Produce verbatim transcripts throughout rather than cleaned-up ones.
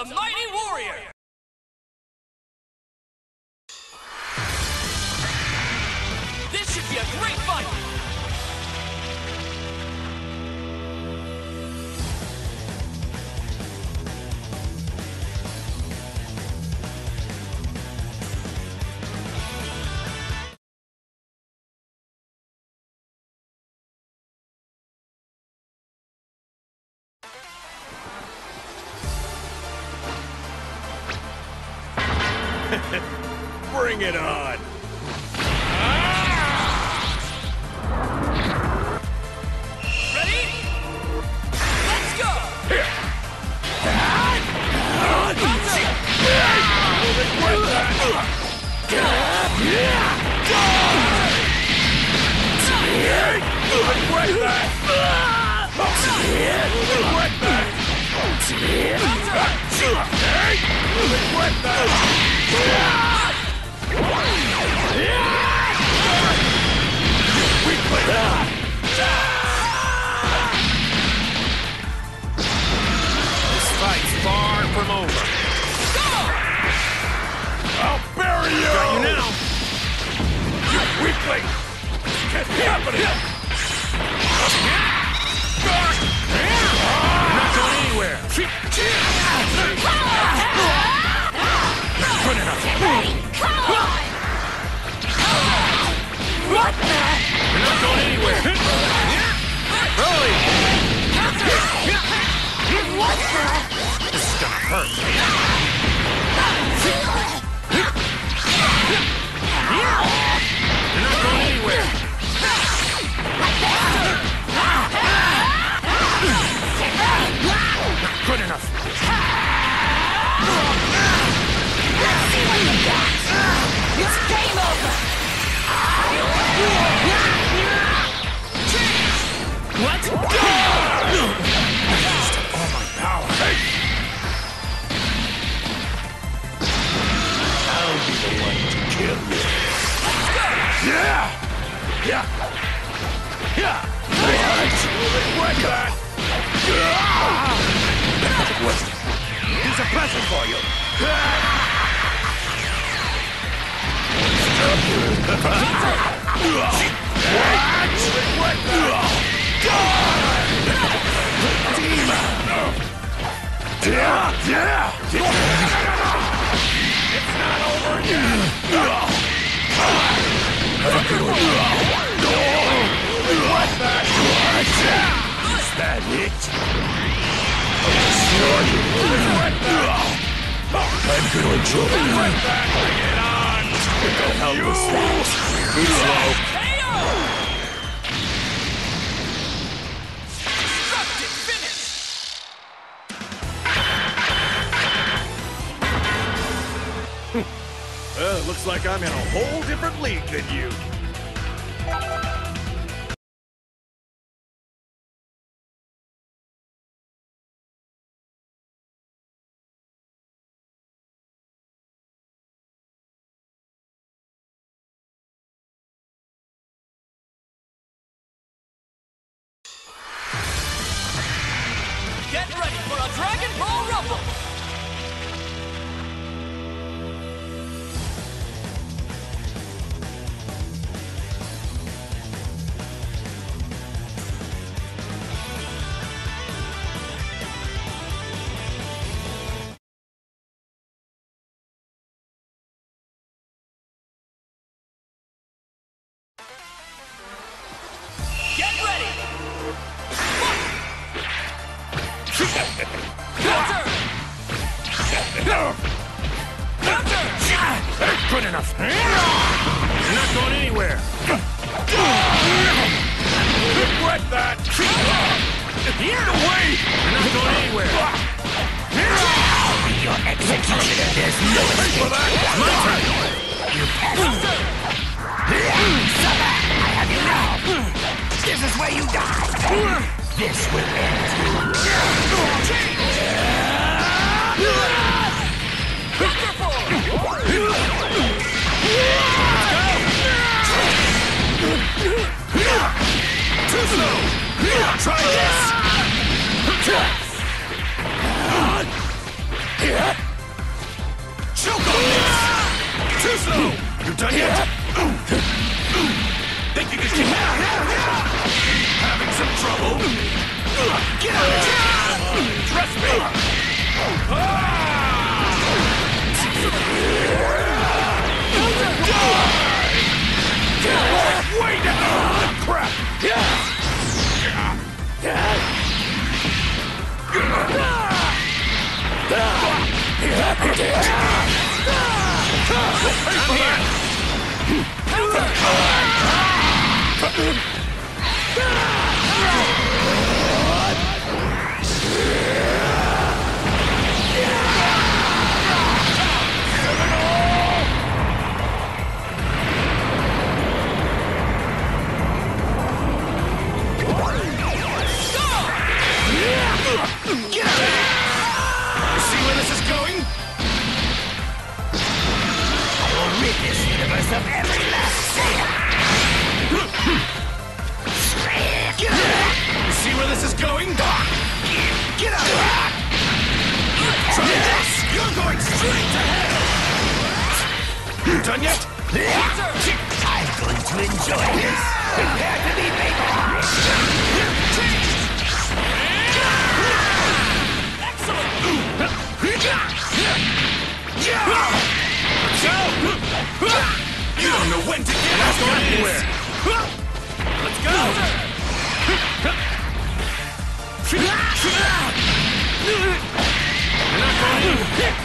a mighty warrior! This should be a great fight! Bring it on! Ready? Let's go! This fight's far from over. I'll bury you! Got you now! You weakling! Can't happen! You're not going anywhere! Good enough! Come on! What the? You're not going anywhere! Rolly! What the? This is gonna hurt! You're not going anywhere! Good enough! Let's see what you got! It's game over! What? All my power! I'll be the one to kill you! Yeah! Yeah! Yeah! What? What? What? Here's a present for you! What? Demon! Yeah! Yeah! It's not over yet! What's that? Is that it? I'll destroy you! I'm gonna enjoy it! Bring it on! What the hell was that? Too slow! Destructive finish! Well, it looks like I'm in a whole different league than you. Get ready for a Dragon Ball Rumble! Get ready! Counter! Counter! Good enough! You're not going anywhere! Regret that! Get away! You're not going anywhere! You're executed. There's no escape for that! My turn! You Sucker! I have you now! This is where you die! This will end you! Too slow! Try this! Choke on this! Too slow! You done yet? Think you can keep having some trouble? Get out of here! Trust me! Way down! Crap! Get out of here! You see where this is going? I will rid this universe of every last Saiyan! Get out of here! You see where this is going? Get out of here! Try this! You're going straight to hell! You done yet? I'm going to enjoy this! Prepare to be vaporized! You don't know when to get out of anywhere! Let's go! You're not going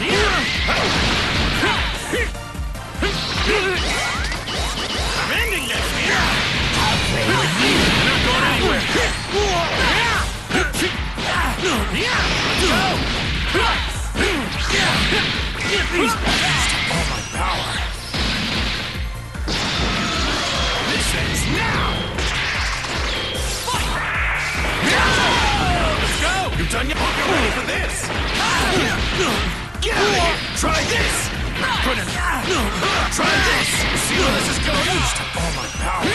I'm ending this! I'll play with you! You're not going anywhere! Let's go! All my power! This ends now! Let's go! You done yet? Get ready for this! Get out of here! Try this! Good enough! Try this! See where this is going? All my power!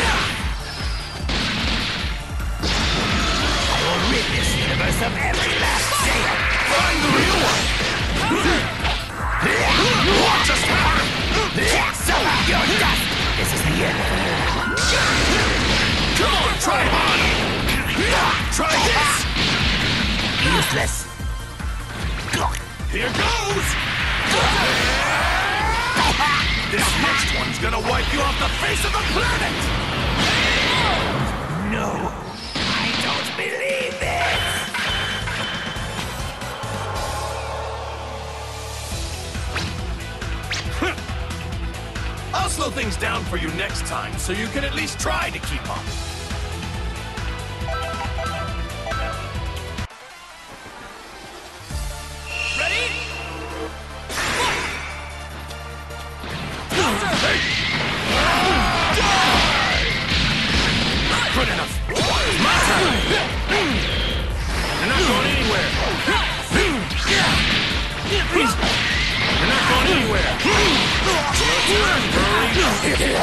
I will rid this universe of every last Saiyan! Find the real one! Watch us now! So, you're dust! This is the end. Come on, try harder! Try this! Useless. Here goes! This next one's gonna wipe you off the face of the planet! No, I don't believe this! I'll slow things down for you next time, so you can at least try to keep up. Ready? Good enough. My turn. You're not going anywhere. You're not going anywhere. Turn, Burly. You're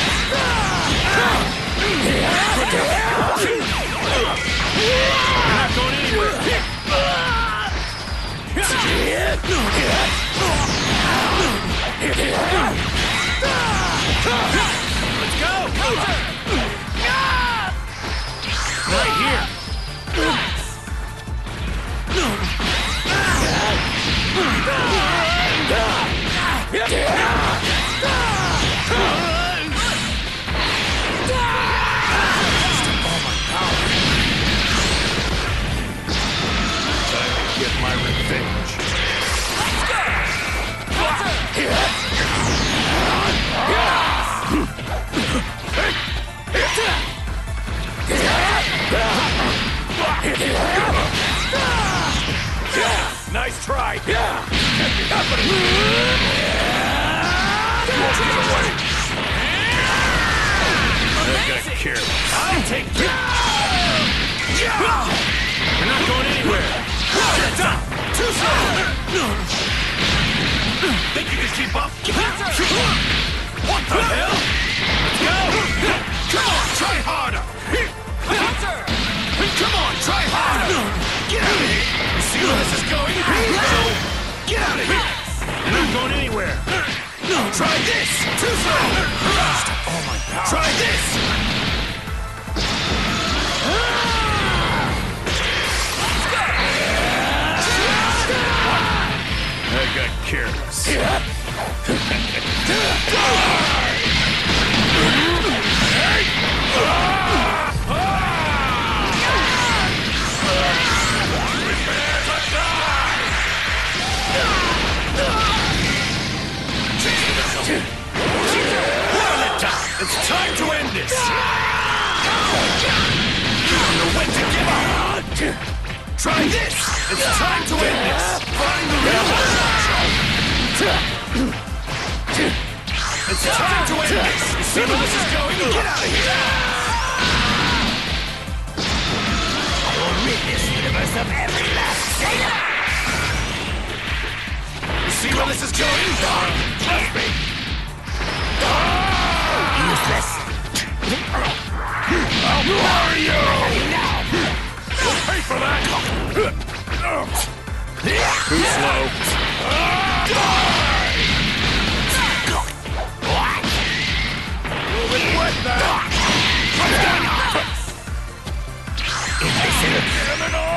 not going anywhere. Let's go. Right here. Time to get my revenge. Nice try. Yeah. Can't be happening. Walking away. They're gonna kill. I'll take you. You're not going anywhere. Stop. Too slow. Think you can keep up? What the hell? Let's go. Come on, try harder. Come on, try harder. Get out of here. You see where this is going? Get out of here! You're not going anywhere! Try this! Too slow! All my power! Try this! I got careless. It's time to end this! You don't know when to give up! Try this! It's time to end this! Find the real one! It's time to end this! You see where this is going? Get out of here! I will rid this universe of every last Satan! You see where this is going? Trust me! Useless! I'll bury you! You'll pay for that! Too slow. What? You'll regret that! Imbecile! Criminal!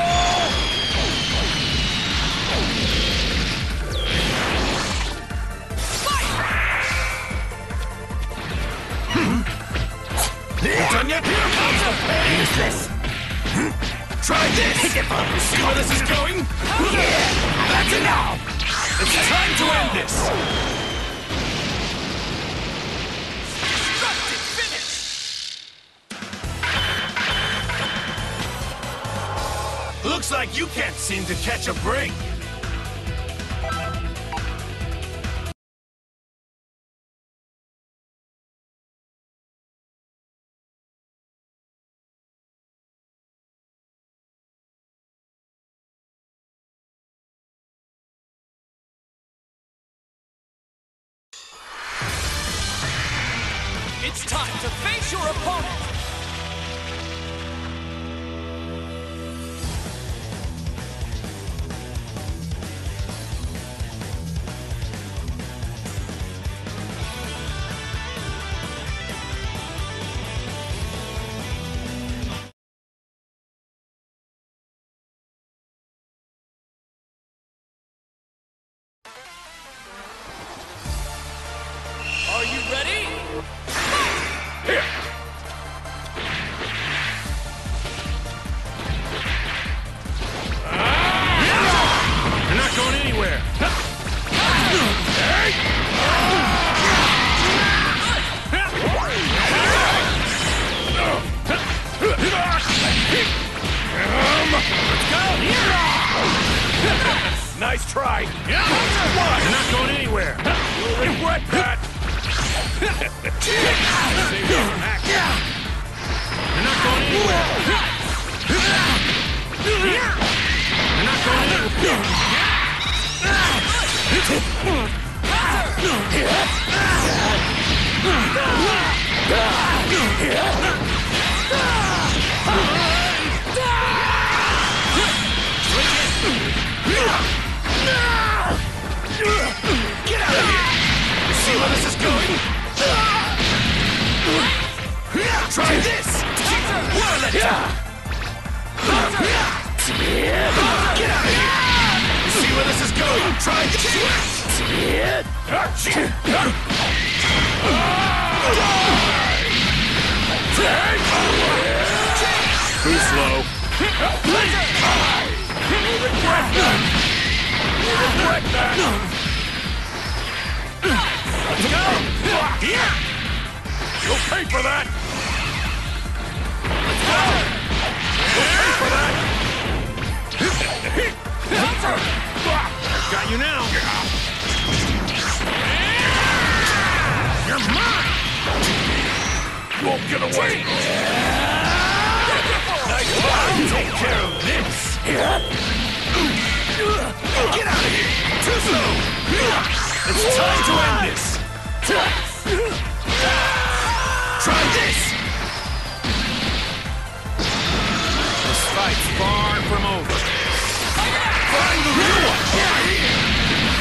Done yet? Useless! Try this! See where this is going? Yeah! That's enough! It's time to end this! Looks like you can't seem to catch a break. It's time to face your opponent! Are you ready? Here! You're not going anywhere! Let's go! Nice try! You're not going anywhere! You'll regret that! Save you from hacking. You're not going anywhere! You're not going anywhere! Get out of here! You see where this is going? Try this! Well, let down! Get out of here! You see where this is going? Try this! Too slow. You'll regret that! You'll regret that! Let's go! Here! You'll pay for that! Let's go! You'll pay for that! Got you now! You're mine! You won't get away! Nice job! Take care of this! Get out of here! Too slow! It's time to end this! Try this! This fight's far from over. Find the real one!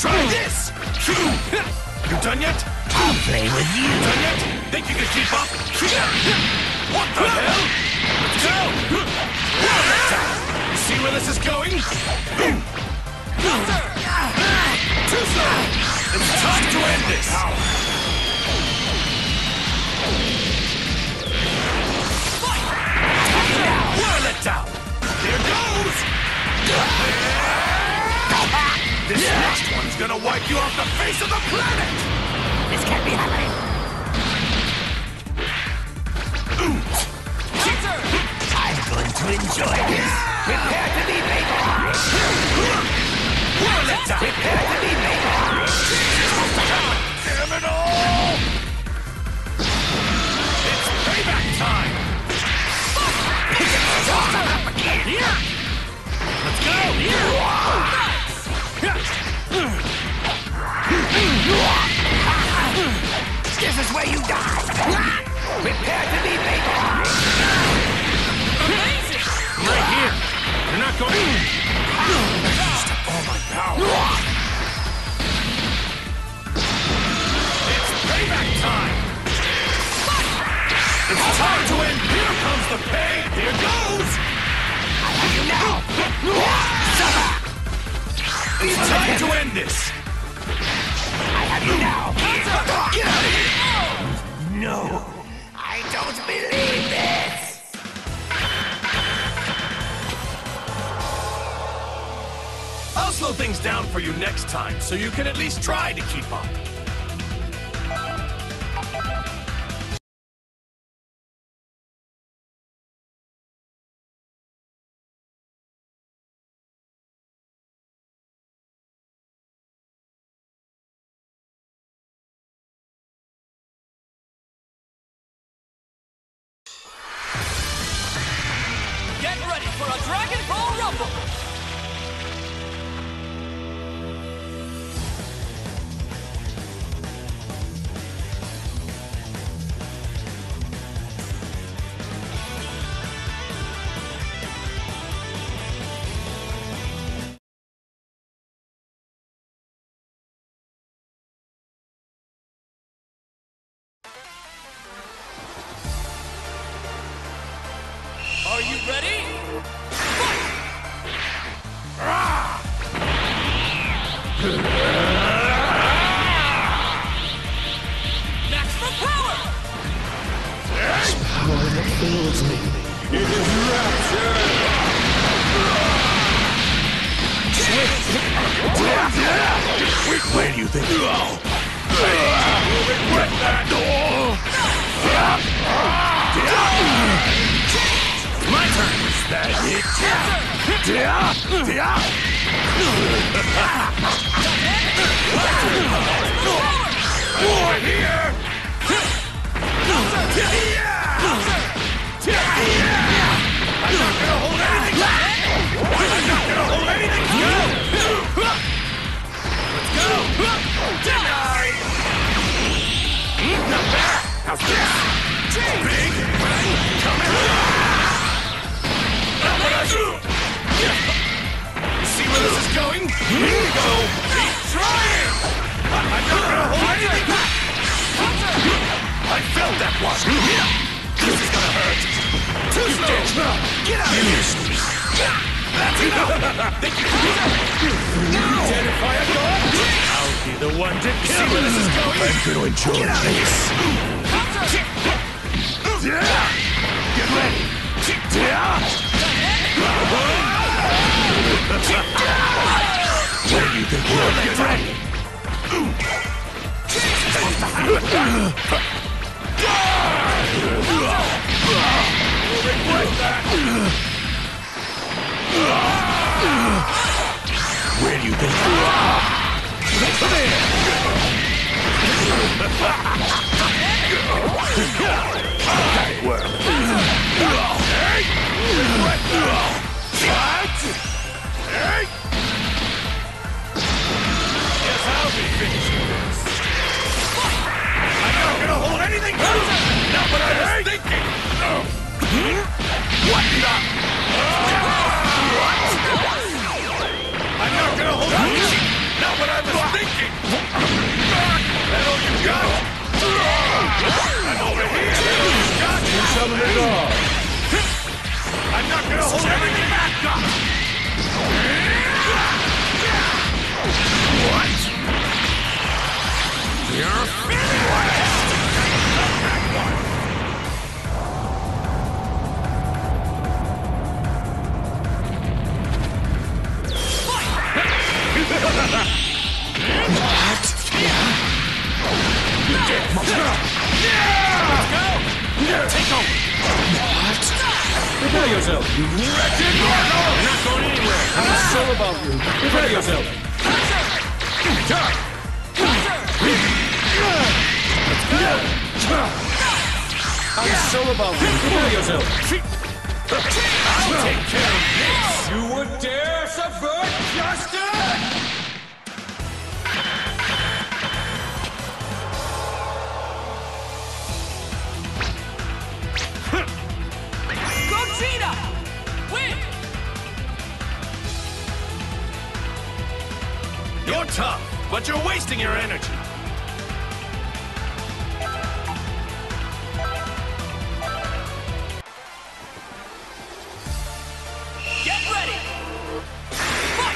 Try this! You done yet? I'll play with you. You done yet? Think you can keep up? What the hell? Let's go! You see where this is going? Too slow! It's time to end this! Whirl it down! Here goes! This next one's gonna wipe you off the face of the planet! This can't be happening. I'm going to enjoy this. Prepare to be vaporized. Whirl it down! Prepare to be vaporized. Damn it all! It's payback time! Let's go! This is where you die. Prepare to be vaporized. Amazing! Right here! You're not going... Used up all my power! It's payback time! It's time to end! Here comes the pain! Here goes! I have you now. It's time to end this! I have you now. Get out of here! No, I don't believe this. I'll slow things down for you next time, so you can at least try to keep up. Get ready for a Dragon Ball Rumble! Are you ready? Maximum power! Power that fills me. It is rapture! Where do you think you are? You'll regret that! My turn! Is that it? More here! I'm not gonna hold anything back! I'm not gonna hold anything back! Let's go! Denied! Not bad! How's this? Big bang coming! Not what I do! You see where this is going? Here we go! Keep trying! I'm not gonna hold anything back! I felt that one! This is gonna hurt! Too slow! Get out of here! That's enough! Think you can identify a god? I'll be the one to kill! See where this is going? I'm gonna enjoy Get out of this! Get ready! Where do you think you're Get ready! You'll regret that! Where do you think you are? Come here! That worked! Hey! Regret that! What? Hey! Guess I'll be finishing this. I'm not gonna hold anything back! Not what I was thinking! What the? What? I'm not gonna hold anything! Not what Prepare yourself. You wretched mortal! You're not going anywhere. I'm so about you. Prepare yourself. I'm so about you. Prepare yourself. I'll take care of this! You would dare subvert justice? Gogeta! Win! You're tough, but you're wasting your energy. Get ready! Fight!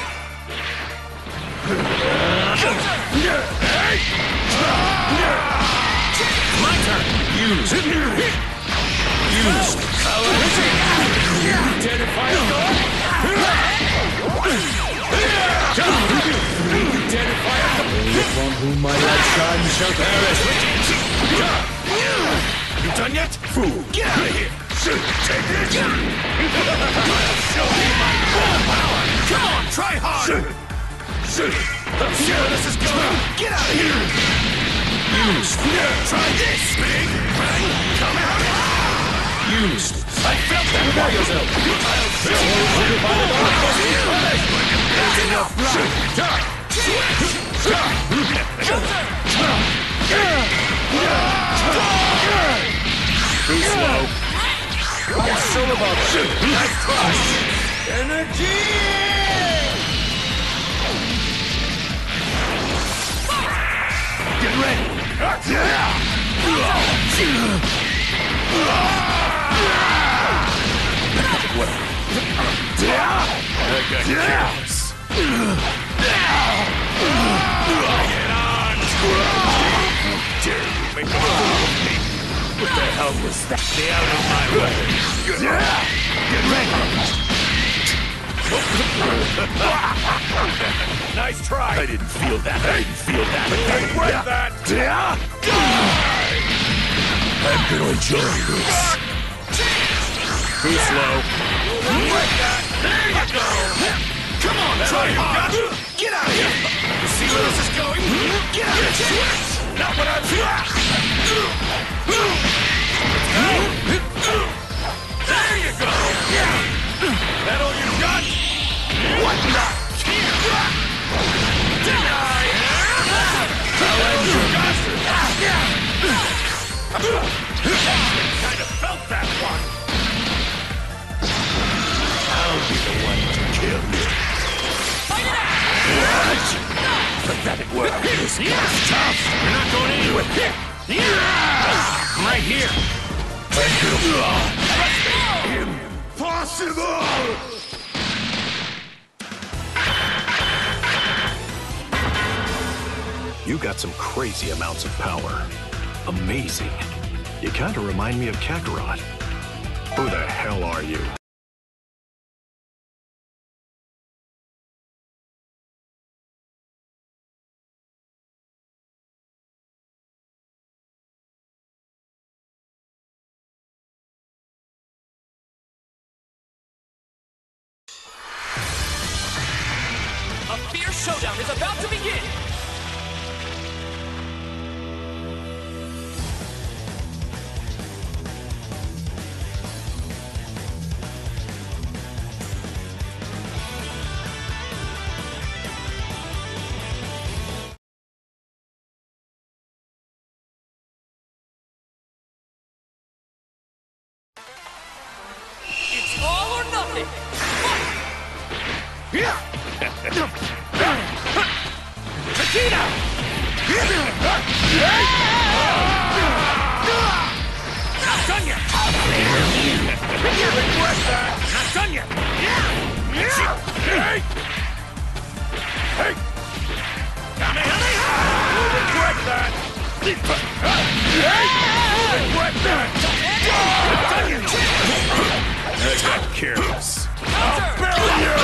My turn! Use it! Use power! Dare to fight, God? Dare to fight? Only upon whom my light shines shall perish. You done yet? Fool! Get out of here! Take this! I'll show you my full power! Come on, try harder! Let's see where this is going! Get out of here! Use! Try this, big bang! Come out! Used. I felt that! Prepare yourself. I'll show you my full power! Too slow. I'm so about you. Nice try! Energy! Get ready! I got careless. Get on! Dare you make a fool of me? What the hell was that? Stay out of my way! Get ready! Nice try! I didn't feel that. I didn't feel that. But that's worth that! I'm gonna enjoy this. Too slow. Like that. There you go. Come on, try hard. Get out of here. You see where this is going? Get out of here. Not what I'm here. There you go. That all you got? What the? Deny. I'll end you bastard. Kind of felt that one. I'll be the one to kill you. What? Pathetic work. This guy's tough. You're not going anywhere. Right here. Impossible! You got some crazy amounts of power. Amazing. You kind of remind me of Kakarot. Who the hell are you? A fierce showdown is about to begin! It's all or nothing! Fight! Vegeta! Not done yet! You regret that! Not done yet! Hey! Hey! Kamehameha! You'll regret that! I got careless. Counter! Bury you!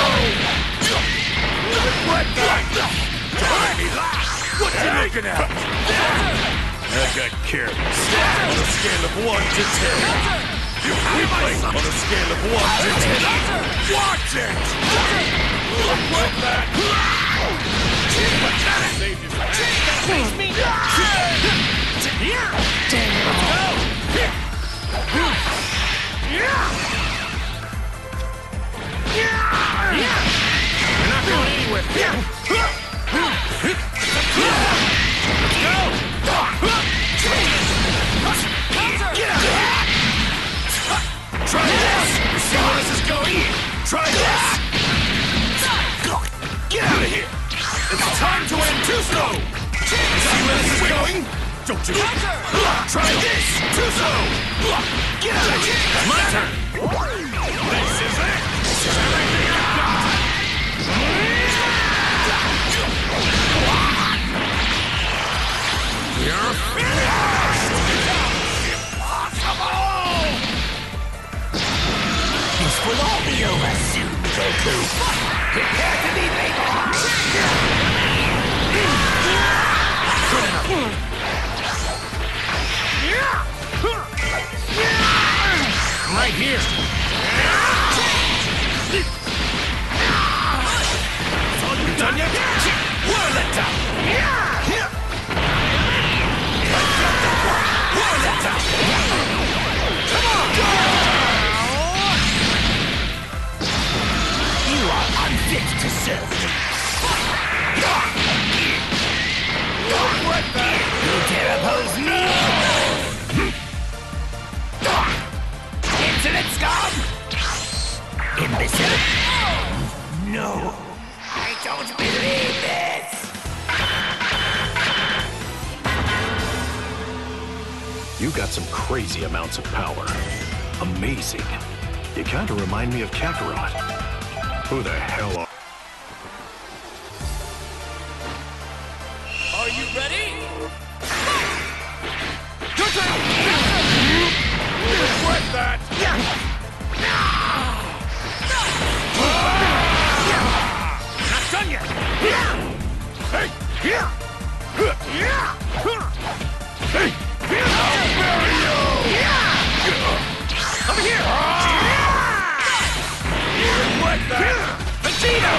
Regret that! Don't make me laugh! What you looking at? I got careless. On a scale of one to ten. You play on a scale of one to ten. Watch it! Regret that! Save yourself. Face me! Here! Let's go! You're not going anywhere. Let's go! Counter! Try this! You see where this is going? Try this! Get out of here! It's time to end too slow! You see where this is going? Don't you? Counter! Try this! Too slow! Get out of here! My turn! This is it! This is everything I've got! You're finished! Impossible! This will all be over soon, Goku. Prepare to be made Right here! You done yet? War let out! War let out! Come on! You are unfit to serve me. You dare oppose me? Insolent scum! Imbecile! No, I don't believe this! You got some crazy amounts of power. Amazing. You kind of remind me of Kakarot. Who the hell are... Are you ready? Your turn! Regret that! Not done yet! Hey! Hey! I'll bury you! Over here! Regret that! Vegeta!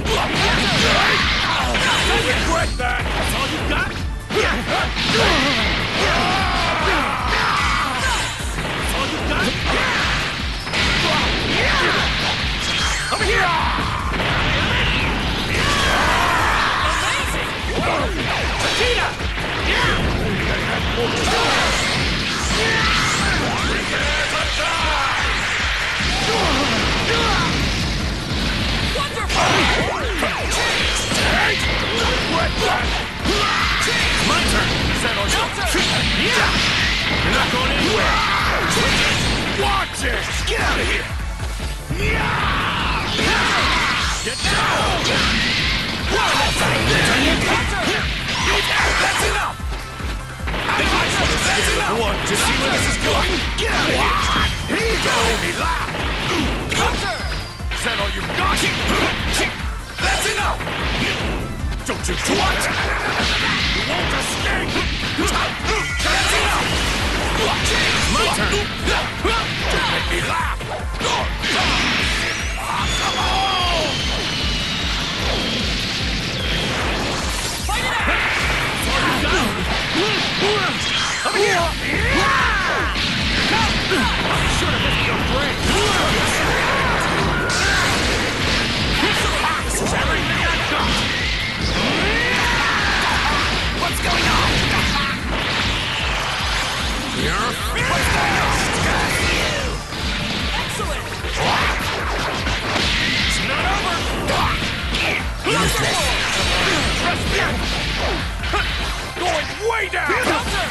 Regret that! That's all you got? That's all you got? Over here! Amazing! Vegeta! My turn! Is that all you? You're not going anywhere! Watch it! Get out of here! Get down! That's enough! That's enough! One to see where this is going! Get out of here! Here you go! Me laugh! Counter! Is that all you've got? That's enough! Don't you twat! You won't escape! That's enough! My turn! Don't make me laugh! Impossible! Fight it out! Over here! I'm sure to miss your brain! This is everything I've got! What's going on? You're finished! Excellent! It's not over! Useless. Trust me! Going way down! Counter!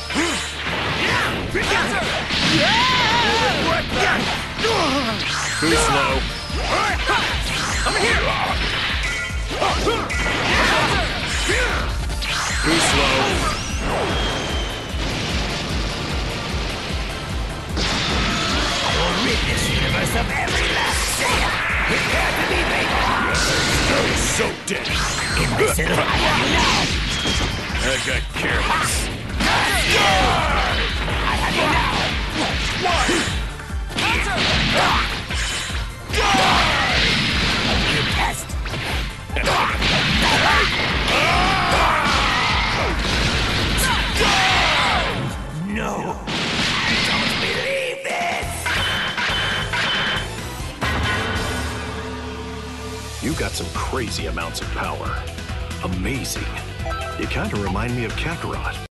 Counter! Regret that! Too slow. Over here! Too slow. so dead. Imbecile. I have you now. I got careless. I have you now. You pest. No. I don't believe this. You got some crazy amounts of power. Amazing. You kind of remind me of Kakarot.